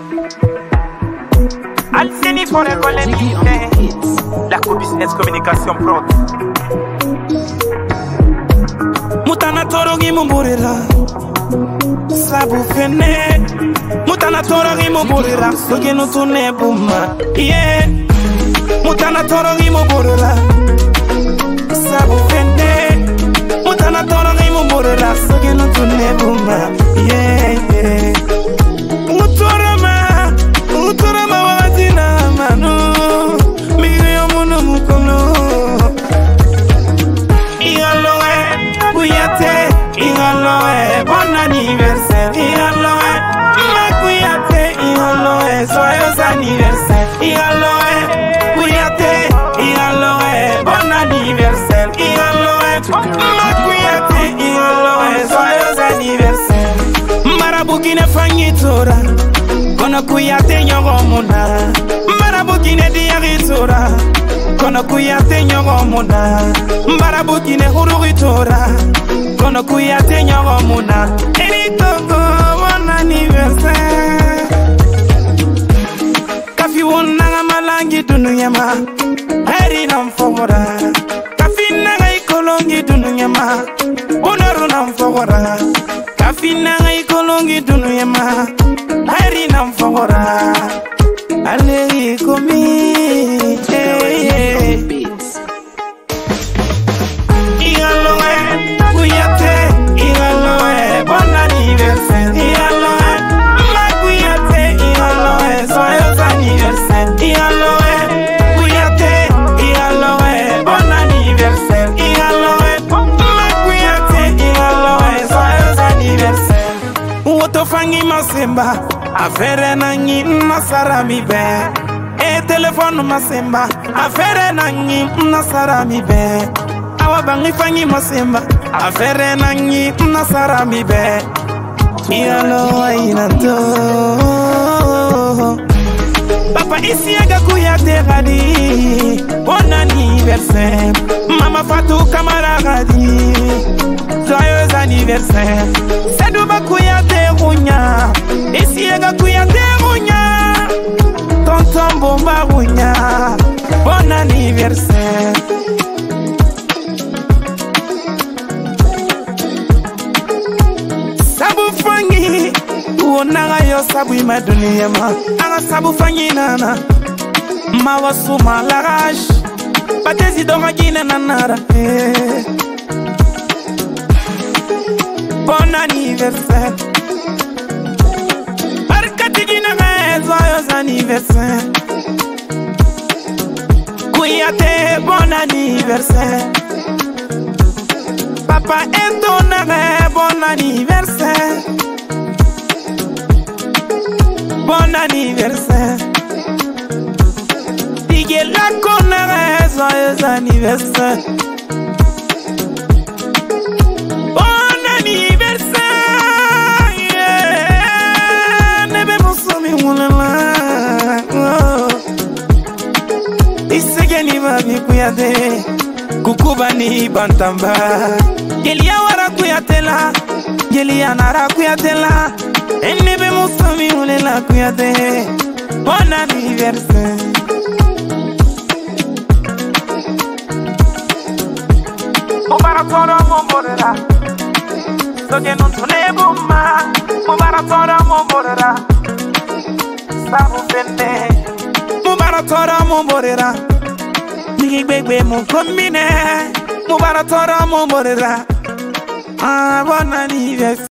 Alceni for école la co-business communication pro. Mutana torogi mumburira sabu fene. Mutana torogi mumburira soge no tune buma. Yeah. Mutana torogi mumburira sabu fene. Mutana torogi mumburira soge no tune buma. Yeah, yeah. Mutorama wazina manu miyo munu mukono. Igaloe kuyate, igaloe bon anniversaire. Igaloe makuyate, igaloe joyeux anniversaire. Igaloe kuyate, igaloe bon anniversaire. Igaloe makuyate, igaloe joyeux anniversaire. Marabukine fangitora kono kuyate nyogomuna. Marabukine diaritora kono kuyate nyogomuna. Marabukine hurugitora kono kuyate nyogomuna. Eritongo bon anniversaire. Kafi wonanga malangi dunuyama heri namfogora. Kafi nanga ikolongi dunuyama onoru namfogora. Kafi nanga ikolongi dunuyama heri namfogora. Aleri komi igaloe kuyate, igaloe bon anniversaire. Igaloe makuyate, igaloe joyeux anniversaire. Igaloe kuyate, igaloe bon anniversaire. Igaloe makuyate, igaloe joyeux anniversaire. Woto fangi masemba affaire nangi nasara mi be. E telephone masemba affaire nangi nasara mi be. Awa bangi fangi masemba affaire nangi nasara mi be. Igalo ainato papa isi aga kuyate gadi bon anniversaire. Mama Fatou Kamara gadi joyeux anniversaire. Sadouba kuyate gunya isi aga kuyate gunya. Tonton Bomba gunya bon anniversaire. Sabu fangi uonaga yo sabu ima dunia ma. Aga sabu fangi nana mawasu malagash batezi donga gine nanara. Bon anniversaire. Barkati gine me joyeux anniversaire. Kuyate bon anniversaire. Papa Etonare bon anniversaire. Bon anniversaire. Digue la Conare joyeux anniversaire. Bon anniversaire. Yeah. Nebe musomi mulala. Isegeni babi kuyate kukubani bantamba. Gelia wara kuyatela, gelia nara kuyatela. Enebe musomi ulela kuyate. Bon anniversaire. Mubaratoro momborera soge nuntune bumma. Mubaratoro momborera sabu fende. Mubaratoro momborera nigi gbegbe mu kombine. Mubaratoro momborera bon anniversaire.